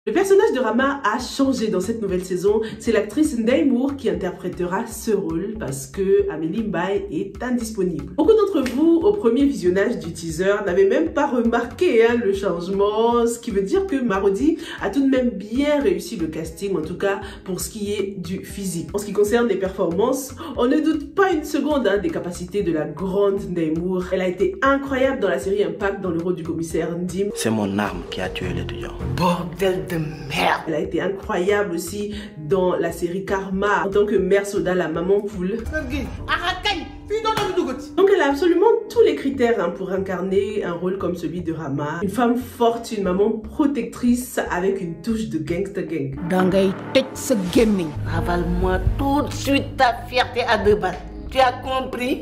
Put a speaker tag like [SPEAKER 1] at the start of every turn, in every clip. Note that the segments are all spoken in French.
[SPEAKER 1] Le personnage de Rama a changé dans cette nouvelle saison. C'est l'actrice Ndeye Moore qui interprétera ce rôle parce que Amélie Mbaye est indisponible. Beaucoup d'entre vous, au premier visionnage du teaser, n'avaient même pas remarqué le changement, ce qui veut dire que Marodi a tout de même bien réussi le casting, en tout cas pour ce qui est du physique. En ce qui concerne les performances, on ne doute pas une seconde des capacités de la grande Ndeye Moore. Elle a été incroyable dans la série Impact dans le rôle du commissaire Ndim.
[SPEAKER 2] C'est mon arme qui a tué l'étudiant.
[SPEAKER 3] Bordel de merde.
[SPEAKER 1] Elle a été incroyable aussi dans la série Karma en tant que mère soda, la maman poule. Donc elle a absolument tous les critères pour incarner un rôle comme celui de Rama. Une femme forte, une maman protectrice avec une touche de gangsta gang.
[SPEAKER 3] Dangay tëj sa gaming. Ravale-moi tout de suite ta fierté à deux balles. Tu as compris?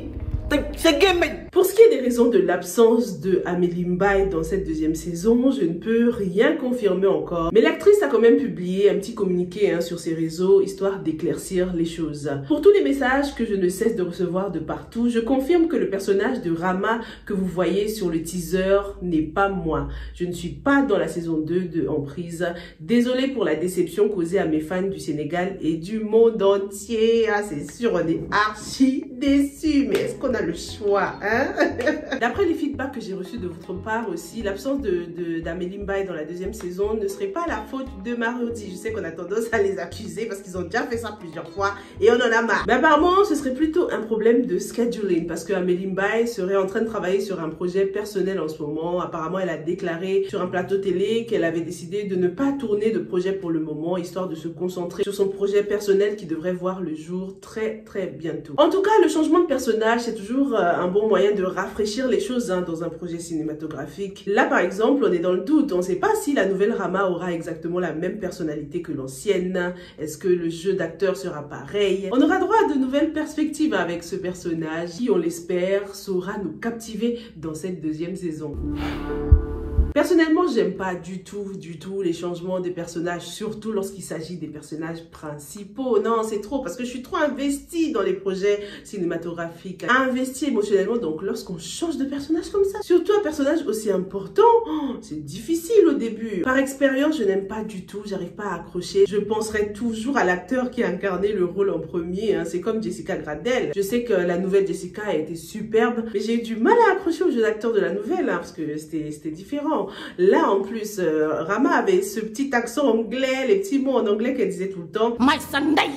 [SPEAKER 1] Pour ce qui est des raisons de l'absence de Amélie Mbaye dans cette deuxième saison, je ne peux rien confirmer encore. Mais l'actrice a quand même publié un petit communiqué sur ses réseaux, histoire d'éclaircir les choses. Pour tous les messages que je ne cesse de recevoir de partout, je confirme que le personnage de Rama que vous voyez sur le teaser n'est pas moi. Je ne suis pas dans la saison 2 de Emprise. Désolée pour la déception causée à mes fans du Sénégal et du monde entier. Ah, c'est sûr, on est archi déçus. Mais est-ce qu'on a le choix, D'après les feedbacks que j'ai reçus de votre part aussi, l'absence d'Amélie Mbaye dans la deuxième saison ne serait pas la faute de Marodi. Je sais qu'on a tendance à les accuser parce qu'ils ont déjà fait ça plusieurs fois et on en a marre. Mais apparemment, ce serait plutôt un problème de scheduling parce que Amélie Mbaye serait en train de travailler sur un projet personnel en ce moment. Apparemment, elle a déclaré sur un plateau télé qu'elle avait décidé de ne pas tourner de projet pour le moment, histoire de se concentrer sur son projet personnel qui devrait voir le jour très bientôt. En tout cas, le changement de personnage, c'est toujours un bon moyen de rafraîchir les choses dans un projet cinématographique. Là, par exemple, on est dans le doute. On ne sait pas si la nouvelle Rama aura exactement la même personnalité que l'ancienne. Est-ce que le jeu d'acteur sera pareil? On aura droit à de nouvelles perspectives avec ce personnage qui, on l'espère, saura nous captiver dans cette deuxième saison. Personnellement, j'aime pas du tout les changements des personnages, surtout lorsqu'il s'agit des personnages principaux. Non, c'est trop, parce que je suis trop investie dans les projets cinématographiques, investie émotionnellement. Donc, lorsqu'on change de personnage comme ça, surtout un personnage aussi important, c'est difficile au début. Par expérience, je n'aime pas du tout, j'arrive pas à accrocher. Je penserai toujours à l'acteur qui a incarné le rôle en premier. C'est comme Jessica Gradel. Je sais que la nouvelle Jessica a été superbe, mais j'ai eu du mal à accrocher au jeu d'acteur de la nouvelle, parce que c'était différent. Là, en plus, Rama avait ce petit accent anglais, les petits mots en anglais qu'elle disait tout le temps.
[SPEAKER 3] My Sunday,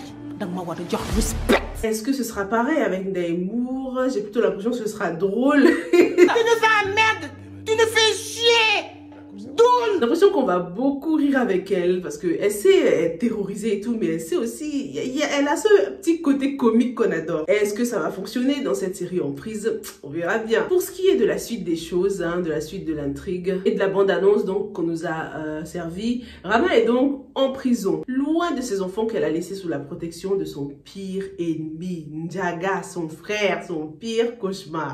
[SPEAKER 3] respect.
[SPEAKER 1] Est-ce que ce sera pareil avec Ndeye Moore? J'ai plutôt l'impression que ce sera drôle.
[SPEAKER 3] Tu nous emmerdes, tu nous fais chier.
[SPEAKER 1] J'ai l'impression qu'on va beaucoup rire avec elle parce qu'elle sait être terrorisée et tout, mais elle sait aussi, elle a ce petit côté comique qu'on adore. Est-ce que ça va fonctionner dans cette série Emprise? On verra bien. Pour ce qui est de la suite des choses, de la suite de l'intrigue et de la bande-annonce donc qu'on nous a servi, Rama est donc en prison, loin de ses enfants qu'elle a laissés sous la protection de son pire ennemi, Ndiaga, son frère, son pire cauchemar.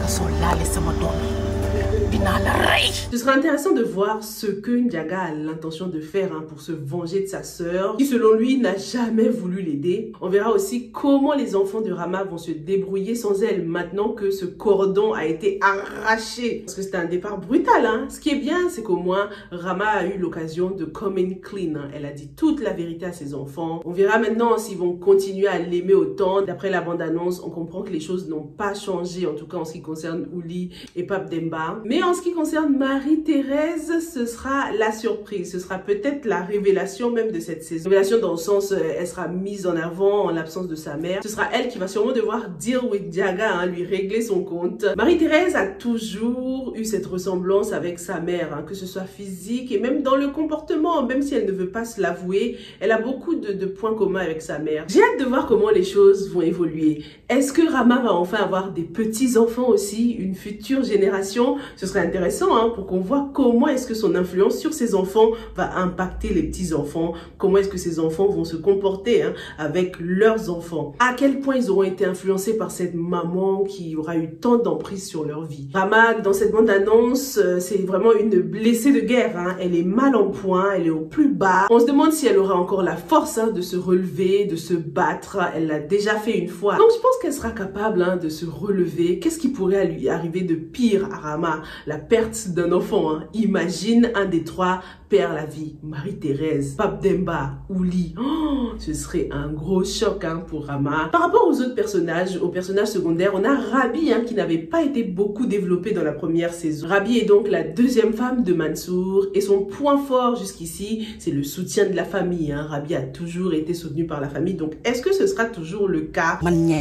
[SPEAKER 1] Ce sera intéressant de voir ce que Ndiaga a l'intention de faire pour se venger de sa sœur, qui selon lui n'a jamais voulu l'aider. On verra aussi comment les enfants de Rama vont se débrouiller sans elle maintenant que ce cordon a été arraché. Parce que c'était un départ brutal. Ce qui est bien, c'est qu'au moins Rama a eu l'occasion de come in clean. Elle a dit toute la vérité à ses enfants. On verra maintenant s'ils vont continuer à l'aimer autant. D'après la bande-annonce, on comprend que les choses n'ont pas changé, en tout cas en ce qui concerne Ouli et Pape Demba. Mais en ce qui concerne Marie-Thérèse, ce sera la surprise. Ce sera peut-être la révélation même de cette saison. Révélation dans le sens, elle sera mise en avant en l'absence de sa mère. Ce sera elle qui va sûrement devoir deal with Ndiaga, lui régler son compte. Marie-Thérèse a toujours eu cette ressemblance avec sa mère, que ce soit physique et même dans le comportement, même si elle ne veut pas se l'avouer, elle a beaucoup de points communs avec sa mère. J'ai hâte de voir comment les choses vont évoluer. Est-ce que Rama va enfin avoir des petits-enfants aussi, une future génération? Ce serait intéressant pour qu'on voit comment est-ce que son influence sur ses enfants va impacter les petits-enfants, comment est-ce que ces enfants vont se comporter avec leurs enfants, à quel point ils auront été influencés par cette maman qui aura eu tant d'emprise sur leur vie. Rama, dans cette bande-annonce, c'est vraiment une blessée de guerre, elle est mal en point, elle est au plus bas. On se demande si elle aura encore la force de se relever, de se battre. Elle l'a déjà fait une fois. Donc je pense qu'elle sera capable de se relever. Qu'est-ce qui pourrait lui arriver de pire à Rama? La perte d'un enfant. Imagine un des trois perd la vie. Marie-Thérèse, Pape Demba, Ouli. Oh, ce serait un gros choc pour Rama. Par rapport aux autres personnages, aux personnages secondaires, on a Rabi qui n'avait pas été beaucoup développé dans la première saison. Rabi est donc la deuxième femme de Mansour et son point fort jusqu'ici, c'est le soutien de la famille. Rabi a toujours été soutenu par la famille. Donc, est-ce que ce sera toujours le cas?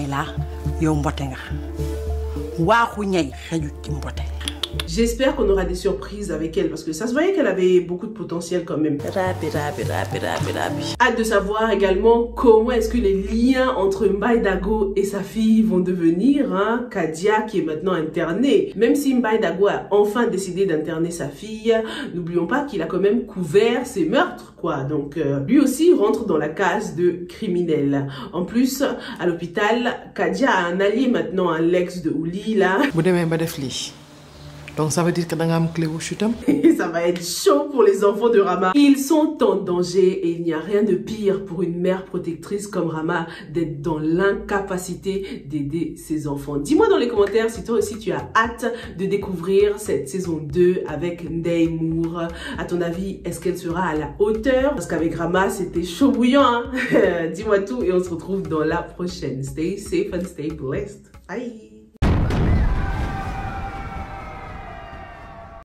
[SPEAKER 1] J'espère qu'on aura des surprises avec elle parce que ça se voyait qu'elle avait beaucoup de potentiel quand même. Hâte de savoir également comment est-ce que les liens entre Mbaye Dago et sa fille vont devenir. Kadia qui est maintenant internée. Même si Mbaye Dago a enfin décidé d'interner sa fille, n'oublions pas qu'il a quand même couvert ses meurtres, quoi. Donc lui aussi rentre dans la case de criminel. En plus, à l'hôpital, Kadia a un allié maintenant, l'ex de Ouli là.
[SPEAKER 4] Donc ça veut dire que dans un clé au chutam.
[SPEAKER 1] Ça va être chaud pour les enfants de Rama. Ils sont en danger et il n'y a rien de pire pour une mère protectrice comme Rama d'être dans l'incapacité d'aider ses enfants. Dis-moi dans les commentaires si toi aussi tu as hâte de découvrir cette saison 2 avec Ndeye Moore. À ton avis, est-ce qu'elle sera à la hauteur? Parce qu'avec Rama, c'était chaud bouillant. Dis-moi tout et on se retrouve dans la prochaine. Stay safe and stay blessed. Bye.